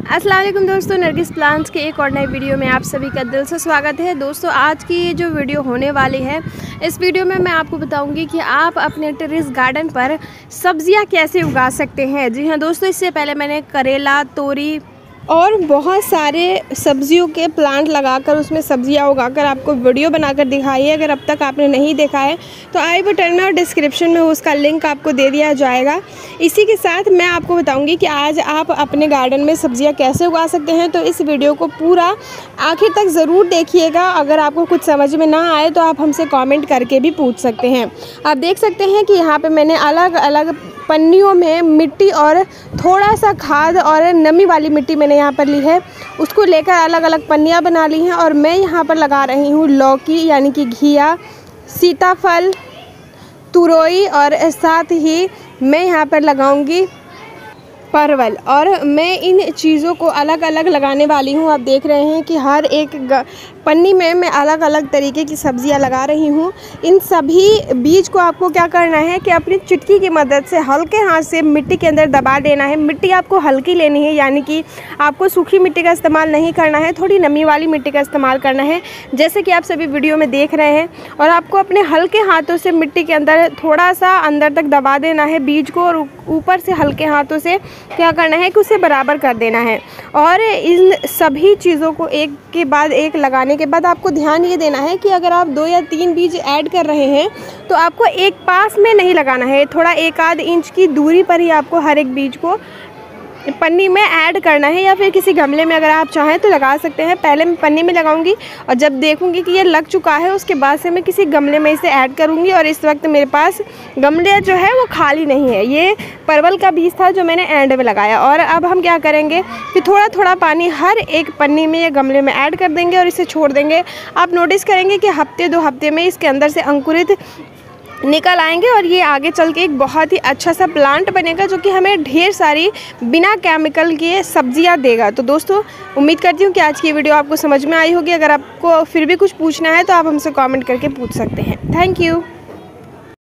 अस्सलाम वालेकुम दोस्तों, नरगिस प्लांट्स के एक और नए वीडियो में आप सभी का दिल से स्वागत है। दोस्तों, आज की ये जो वीडियो होने वाली है, इस वीडियो में मैं आपको बताऊंगी कि आप अपने टेरेस गार्डन पर सब्जियां कैसे उगा सकते हैं। जी हाँ दोस्तों, इससे पहले मैंने करेला, तोरी और बहुत सारे सब्जियों के प्लांट लगाकर उसमें सब्जियां उगाकर आपको वीडियो बनाकर दिखाई है। अगर अब तक आपने नहीं देखा है तो आई बटन में और डिस्क्रिप्शन में उसका लिंक आपको दे दिया जाएगा। इसी के साथ मैं आपको बताऊंगी कि आज आप अपने गार्डन में सब्जियां कैसे उगा सकते हैं। तो इस वीडियो को पूरा आखिर तक ज़रूर देखिएगा। अगर आपको कुछ समझ में ना आए तो आप हमसे कॉमेंट करके भी पूछ सकते हैं। आप देख सकते हैं कि यहाँ पर मैंने अलग अलग पन्नियों में मिट्टी और थोड़ा सा खाद और नमी वाली मिट्टी मैंने यहाँ पर ली है, उसको लेकर अलग अलग पन्नियाँ बना ली हैं। और मैं यहाँ पर लगा रही हूँ लौकी यानी कि घिया, सीताफल, तुरई और साथ ही मैं यहाँ पर लगाऊंगी परवल। और मैं इन चीज़ों को अलग अलग लगाने वाली हूँ। आप देख रहे हैं कि हर एक पन्नी में मैं अलग अलग तरीके की सब्जियां लगा रही हूँ। इन सभी बीज को आपको क्या करना है कि अपनी चुटकी की मदद से हल्के हाथ से मिट्टी के अंदर दबा देना है। मिट्टी आपको हल्की लेनी है, यानी कि आपको सूखी मिट्टी का इस्तेमाल नहीं करना है, थोड़ी नमी वाली मिट्टी का इस्तेमाल करना है, जैसे कि आप सभी वीडियो में देख रहे हैं। और आपको अपने हल्के हाथों से मिट्टी के अंदर थोड़ा सा अंदर तक दबा देना है बीज को, और ऊपर से हल्के हाथों से क्या करना है कि उसे बराबर कर देना है। और इन सभी चीज़ों को एक के बाद एक लगाने के बाद आपको ध्यान ये देना है कि अगर आप 2 या 3 बीज ऐड कर रहे हैं तो आपको एक पास में नहीं लगाना है, थोड़ा 1-आध इंच की दूरी पर ही आपको हर एक बीज को पन्नी में ऐड करना है, या फिर किसी गमले में अगर आप चाहें तो लगा सकते हैं। पहले मैं पन्नी में लगाऊंगी और जब देखूंगी कि ये लग चुका है उसके बाद से मैं किसी गमले में इसे ऐड करूंगी। और इस वक्त मेरे पास गमले जो है वो खाली नहीं है, ये परवल का बीज था जो मैंने एंड में लगाया। और अब हम क्या करेंगे कि थोड़ा थोड़ा पानी हर एक पन्नी में या गमले में ऐड कर देंगे और इसे छोड़ देंगे। आप नोटिस करेंगे कि हफ्ते 2 हफ्ते में इसके अंदर से अंकुरित निकल आएंगे और ये आगे चल के एक बहुत ही अच्छा सा प्लांट बनेगा, जो कि हमें ढेर सारी बिना केमिकल के सब्जियां देगा। तो दोस्तों, उम्मीद करती हूँ कि आज की वीडियो आपको समझ में आई होगी। अगर आपको फिर भी कुछ पूछना है तो आप हमसे कमेंट करके पूछ सकते हैं। Thank you.